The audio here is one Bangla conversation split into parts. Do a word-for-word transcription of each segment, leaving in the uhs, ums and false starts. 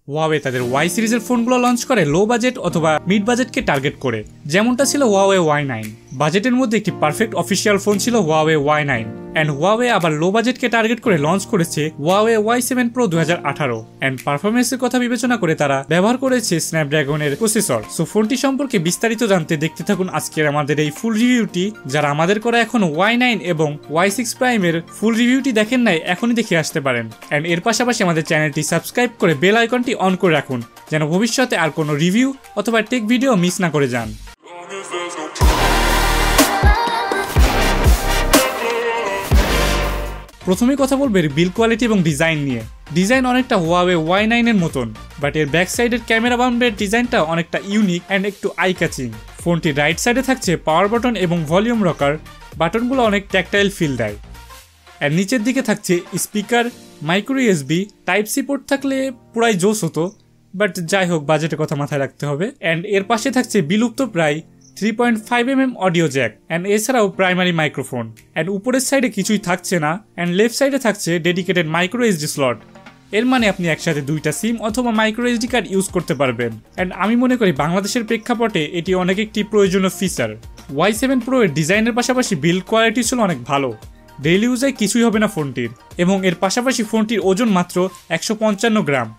Huawei তাদের Y সিরিজের ফোনগুলো লঞ্চ করে লো বাজেট অথবা মিড বাজেটকে টার্গেট করে, যেমনটা ছিল Huawei ওয়াই নাইন। বাজেটের মধ্যে একটি পারফেক্ট অফিসিয়াল ফোন ছিল Huawei Y nine, and Huawei আবার লো বাজেটকে টার্গেট করে লঞ্চ করেছে Huawei ওয়াই সেভেন Pro দুই হাজার আঠারো, এন্ড পারফরমেন্সের কথা বিবেচনা করে তারা ব্যবহার করেছে স্ন্যাপড্রাগনের প্রসেসর। সো ফোনটি সম্পর্কে বিস্তারিত জানতে দেখতে থাকুন আজকের আমাদের এই ফুল রিভিউটি। যারা আমাদের করা এখন ওয়াই নাইন এবং ওয়াই সিক্স প্রাইমের ফুল রিভিউটি দেখেন নাই, এখনই দেখে আসতে পারেন। এন্ড এর পাশাপাশি আমাদের চ্যানেলটি সাবস্ক্রাইব করে বেল আইকনটি অন করে রাখুন, যেন ভবিষ্যতে আর কোনো রিভিউ অথবা টেক ভিডিও মিস না করে যান। প্রথমে কথা বলবে বিল কোয়ালিটি এবং ডিজাইন নিয়ে। ডিজাইন অনেকটা Huawei ওয়াই নাইন এর মতন, বাট এর ব্যাক সাইডের ক্যামেরা বাম্পের ডিজাইনটা অনেকটা ইউনিক অ্যান্ড একটু আই ক্যাচিং। ফোনটির রাইট সাইডে থাকছে পাওয়ার বাটন এবং ভলিউম রকার, বাটনগুলো অনেক ট্যাকটাইল ফিল দেয়। আর নিচের দিকে থাকছে speaker, micro USB, type C port থাকলে পুরাই জোস হতো, বাট যাই হোক বাজেটের কথা মাথায় রাখতে হবে। অ্যান্ড এর পাশে থাকছে বিলুপ্ত প্রায় three point five M M audio jack, and এছাড়াও প্রাইমারি মাইক্রোফোন। অ্যান্ড উপরের সাইডে কিছুই থাকছে না, অ্যান্ড লেফট সাইডে থাকছে ডেডিকেটেড মাইক্রো এসডি স্লট। এর মানে আপনি একসাথে দুইটা সিম অথবা মাইক্রো এসডি কার্ড ইউজ করতে পারবেন। অ্যান্ড আমি মনে করি বাংলাদেশের প্রেক্ষাপটে এটি অনেক একটি প্রয়োজনীয় ফিচার। ওয়াই সেভেন প্রো এর ডিজাইনের পাশাপাশি বিল্ড কোয়ালিটি ছিল অনেক ভালো, ডেইলি ইউজে কিছুই হবে না ফোনটির, এবং এর পাশাপাশি ফোনটির ওজন মাত্র একশো পঞ্চান্ন গ্রাম।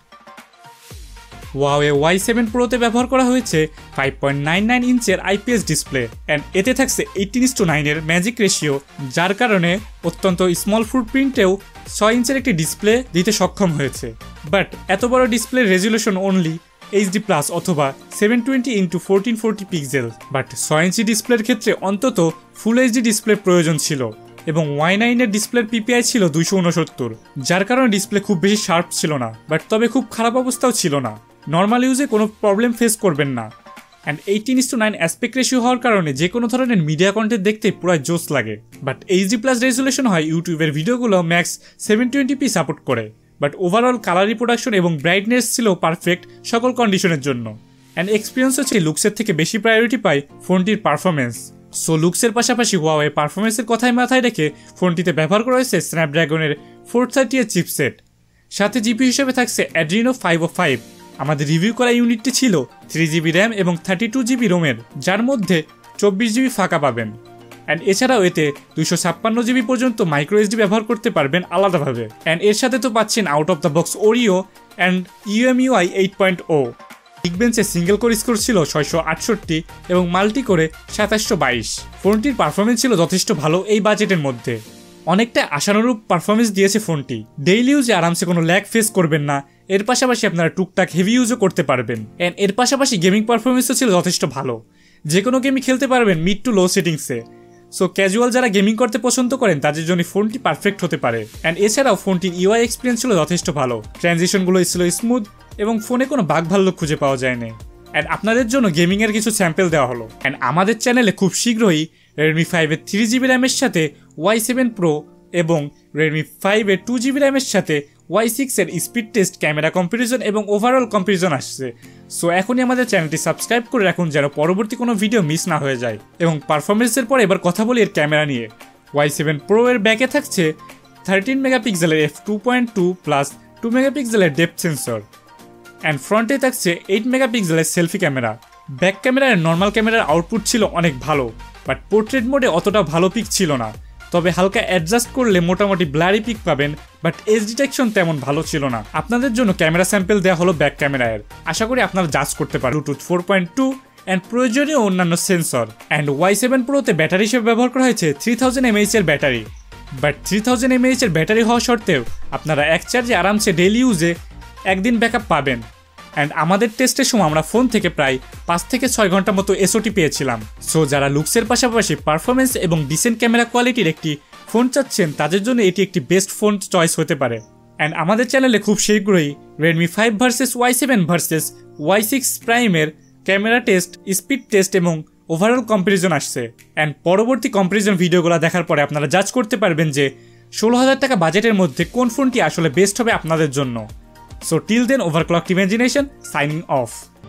Huawei ওয়াই সেভেন প্রোতে ব্যবহার করা হয়েছে ফাইভ পয়েন্ট নাইন নাইন ইঞ্চের আইপিএস ডিসপ্লে, অ্যান্ড এতে থাকছে এইটিন ইস টু নাইন এর ম্যাজিক রেশিও, যার কারণে অত্যন্ত স্মল ফুটপ্রিন্টেও ছয় ইঞ্চের একটি ডিসপ্লে দিতে সক্ষম হয়েছে। বাট এত বড় display resolution only HD plus অথবা seven twenty into fourteen forty pixel, but ছয় ইঞ্চি ডিসপ্লের ক্ষেত্রে অন্তত ফুল এইচডি ডিসপ্লে প্রয়োজন ছিল, এবং ওয়াই নাইন এর ডিসপ্লের পিপিআই ছিল দুইশো উনসত্তর, যার কারণে ডিসপ্লে খুব বেশি শার্প ছিল না, বাট তবে খুব খারাপ অবস্থাও ছিল না। নর্মাল ইউজে কোনো প্রবলেম ফেস করবেন না। And eighteen is to nine aspect ratio হওয়ার কারণে যে কোনো ধরনের মিডিয়া কন্টেন্ট দেখতে পুরো জোস লাগে। বাট এইচডি প্লাস রেজুলেশন হয় ইউটিউবের ভিডিওগুলো max seven twenty P support করে, বাট ওভারঅল কালার রিপ্রোডাকশন এবং ব্রাইটনেস ছিল পারফেক্ট সকল কন্ডিশনের জন্য। অ্যান্ড এক্সপিরিয়েন্স হচ্ছে লুকসের থেকে বেশি প্রায়োরিটি পায় ফোনটির পারফরমেন্স। সো লুকসের পাশাপাশি Huawei পারফরমেন্সের কথাই মাথায় রেখে ফোনটিতে ব্যবহার করা হয়েছে স্ন্যাপড্রাগনের ফোর থার্টি এর চিপসেট, সাথে জিপি হিসেবে থাকছে অ্যাড্রিনো ফাইভ ও ফাইভ। আমাদের রিভিউ করা ইউনিটটি ছিল থ্রি জিবি র্যাম এবং থার্টি টু জিবি রোমের, যার মধ্যে চব্বিশ জিবি ফাঁকা পাবেন। অ্যান্ড এছাড়াও এতে দুইশো ছাপ্পান্ন জিবি পর্যন্ত মাইক্রো এসডি ব্যবহার করতে পারবেন আলাদাভাবে। অ্যান্ড এর সাথে তো পাচ্ছেন out of the box Oreo and EMUI eight point O. বিগবেঞ্চে সিঙ্গেল কোর স্কোর ছিল ছয়শো আটষট্টি এবং মাল্টি কোরে সাতাশশো বাইশ। ফোনটির পারফরমেন্স ছিল যথেষ্ট ভালো এই বাজেটের মধ্যে, অনেকটা আশানুরূপ পারফরমেন্স দিয়েছে ফোনটি। ডেইলি ইউজে আরামসে কোনো ল্যাগ ফেস করবেন না, এর পাশাপাশি আপনারা টুকটাক হেভি ইউজও করতে পারবেন। অ্যান্ড এর পাশাপাশি গেমিং পারফরমেন্সও ছিল যথেষ্ট ভালো, যে কোনো গেমই খেলতে পারবেন মিড টু লো সেটিংসে। সো ক্যাজুয়াল যারা গেমিং করতে পছন্দ করেন তাদের জন্য ফোনটি পারফেক্ট হতে পারে। অ্যান্ড এছাড়াও ফোনটির ইউআই এক্সপিরিয়েন্স ছিল যথেষ্ট ভালো, ট্রানজিশনগুলো ছিল স্মুথ এবং ফোনে কোনো বাগ ভাল্লুক খুঁজে পাওয়া যায়নি। অ্যান্ড আপনাদের জন্য গেমিংয়ের কিছু স্যাম্পল দেওয়া হলো। অ্যান্ড আমাদের চ্যানেলে খুব শীঘ্রই রেডমি ফাইভ এর থ্রি জিবি র্যামের সাথে ওয়াই সেভেন প্রো এবং রেডমি ফাইভ এর টু জিবি র্যামের সাথে ওয়াই সিক্স এর স্পিড টেস্ট, ক্যামেরা কম্পারিজন এবং ওভারঅল কম্পারিজন আসছে। সো এখনই আমাদের চ্যানেলটি সাবস্ক্রাইব করে রাখুন, যেন পরবর্তী কোনো ভিডিও মিস না হয়ে যায়। এবং পারফরমেন্সের পর এবার কথা বলি এর ক্যামেরা নিয়ে। ওয়াই সেভেন প্রো এর ব্যাকে থাকছে থার্টিন মেগাপিক্সেলের F two point two plus two মেগাপিক্সেলের ডেপথ সেন্সর, অ্যান্ড ফ্রন্টে থাকছে এইট মেগাপিক্সেলের সেলফি ক্যামেরা। ব্যাক ক্যামেরার নর্মাল ক্যামেরার আউটপুট ছিল অনেক ভালো, বাট পোর্ট্রেট মোডে অতটা ভালো পিক ছিল না, তবে হালকা অ্যাডজাস্ট করলে মোটামুটি ব্লারি পিক পাবেন, বাট এজ ডিটেকশন তেমন ভালো ছিল না। আপনাদের জন্য ক্যামেরা স্যাম্পল দেওয়া হলো ব্যাক ক্যামেরার, আশা করি আপনারা জাজ করতে পারেন। Bluetooth four point two and প্রয়োজনীয় অন্যান্য সেন্সর। অ্যান্ড ওয়াই সেভেন প্রোতে ব্যাটারি হিসেবে ব্যবহার করা হয়েছে থ্রি থাউজেন্ড এমএএইচ এর battery, but three thousand mAh এর ব্যাটারি হওয়া সত্ত্বেও আপনারা এক চার্জে আরামসে ডেইলি ইউজে একদিন ব্যাকআপ পাবেন। অ্যান্ড আমাদের টেস্টের সময় আমরা ফোন থেকে প্রায় পাঁচ থেকে ছয় ঘন্টা মতো এসওটি পেয়েছিলাম। সো যারা লুকসের পাশাপাশি পারফরমেন্স এবং ডিসেন্ট ক্যামেরা কোয়ালিটির একটি ফোন চাচ্ছেন তাদের জন্য এটি একটি বেস্ট ফোন চয়েস হতে পারে। অ্যান্ড আমাদের চ্যানেলে খুব শীঘ্রই Redmi five versus Y seven versus Y six প্রাইমের ক্যামেরা টেস্ট, স্পিড টেস্ট এবং ওভারঅল কম্পারিজন আসছে। অ্যান্ড পরবর্তী কম্পারিজন ভিডিওগুলো দেখার পরে আপনারা জাজ করতে পারবেন যে ষোলো হাজার টাকা বাজেটের মধ্যে কোন ফোনটি আসলে বেস্ট হবে আপনাদের জন্য। So till then, overclocked imagination, signing off.